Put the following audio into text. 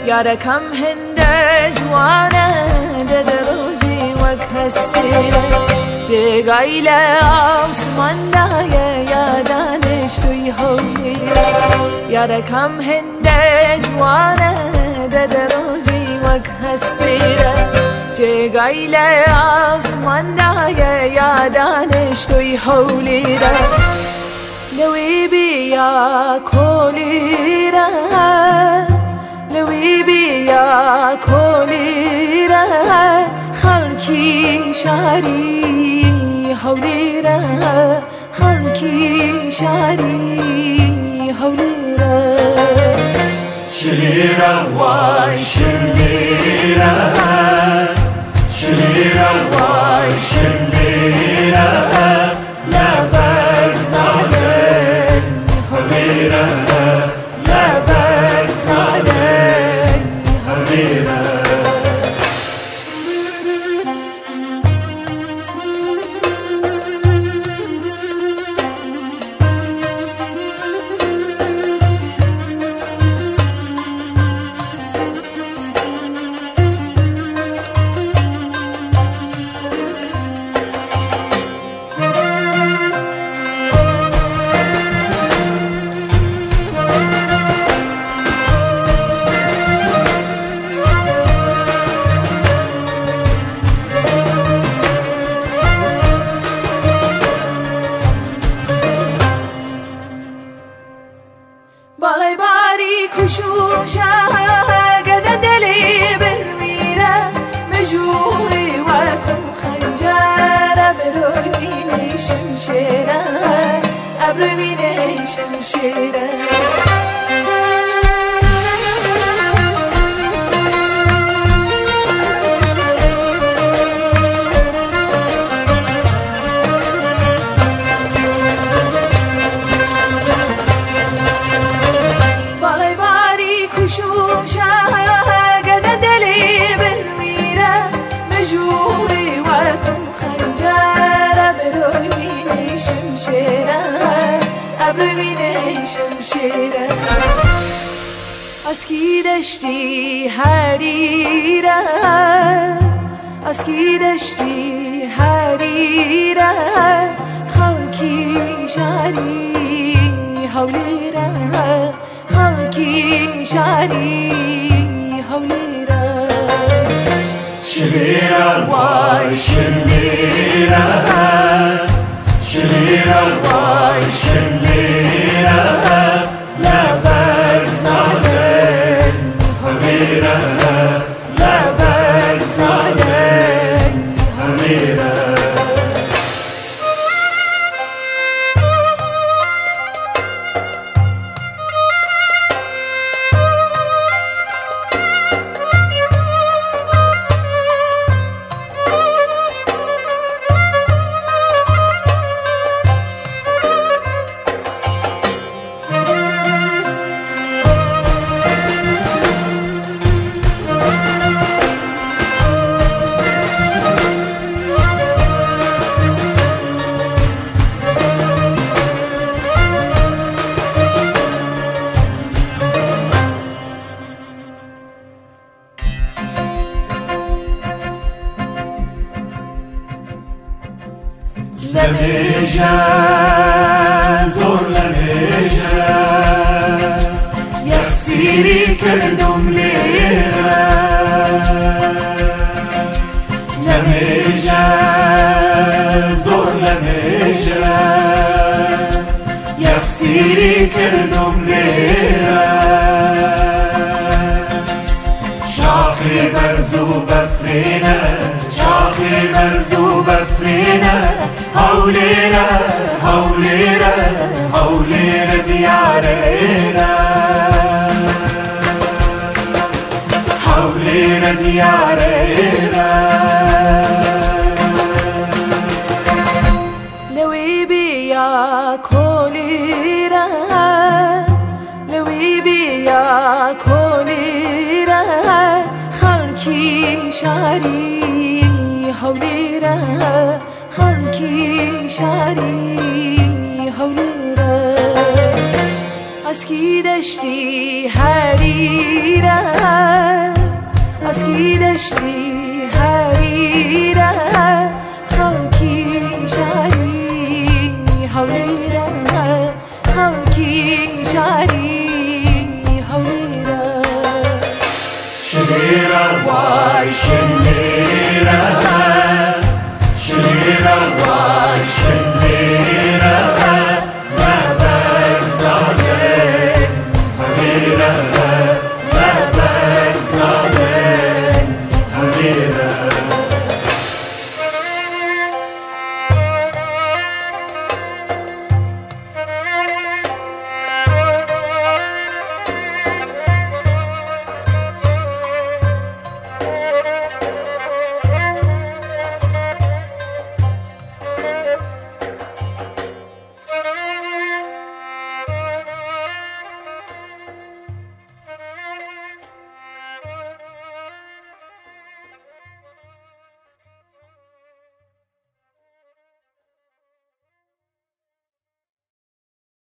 یارەکەم هێندە جوانە دەدە ڕۆژی وەک هەستێرە جێگای لە ئاسماندایە یا دانیشتووی هەولێرە یارەکەم هێندە جوانە دەدە ڕۆژی وەک هەستێرە جێگای لە ئاسماندایە یا دانیشتووی هەولێرە لەوێ بیا کۆلیرە لەوێ بیا کۆلیرە خەڵکی شاری هەولێرە خەڵکی شاری هەولێرە شلێرە وای شلێرە شلێرە وای شلێرە لەبەر زادن هەولێرە لەبەر زادن هەولێرە باڵای باری کوشوشە گەدە دەلی بمیرە مەژووی وەکم خەنجەرە بەرۆی بینەی شەمشێرە ئەبرۆی بینەی شەمشێرە گەدە دەلی بمیرە مەژووی وەکم خەنجەرە بەرۆی بینەی شەمشێرە ئەبرۆی بینەی شەمشێرە ئەسکی دەشتی هەریرە ئەسکی دەشتی هەریرە خەڵکی شاری هەولێرە خەڵکی شاری هەولێرە شلێرە وای شلێرە شلێرە وای شلێرە لەبەر زادن هەولێرە لەبەر زادن هەولێرە لەمێژە زۆر لەمێژە یەخسیری کردم لێرە لەمێژە زۆر لەمێژە یەخسیری کردم لێرە شاخی بەرز و بەفرینە شاخی بەرز و بەفرینە هەولێرە هەولێرە هەولێرە دیارە ئێرە هەولێرە دیارە ئێرە لەوێ بیا کۆلیرە لەوێ بیا کۆلیرە خەڵکی شاری هەولێرە خەڵکی شاری هەولێرە ئەسکی دەشتی هەریرە گشتی حریره خاکی شری حولیره خاکی شری حولیره شلیره وای شلیره شلیره وای شلیره